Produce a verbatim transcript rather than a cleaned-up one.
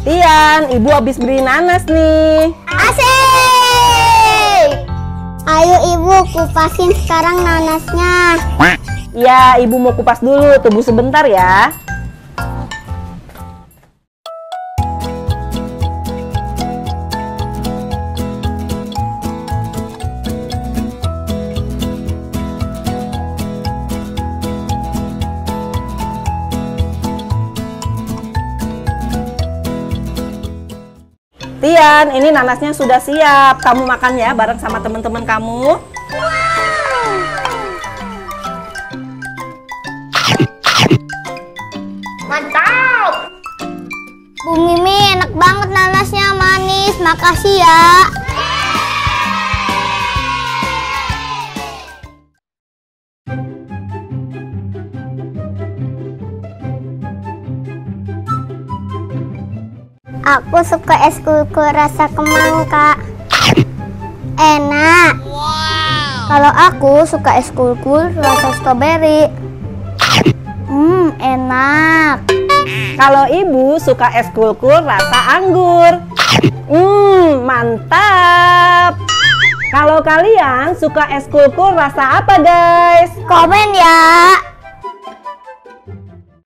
Tian, ibu habis beli nanas nih. Asik! Ayo ibu, kupasin sekarang nanasnya. Ya, ibu mau kupas dulu, tunggu sebentar ya. Tian, ini nanasnya sudah siap. Kamu makan ya bareng sama teman-teman kamu. Mantap! Bu Mimi, enak banget nanasnya, manis. Makasih ya. Aku suka es kukur rasa kemangka. Enak. Wow. Kalau aku suka es kukur rasa stroberi. Hmm, enak. Kalau ibu suka es kulkul rasa anggur. Hmm, mantap. Kalau kalian suka es kulkul rasa apa, guys? Komen ya.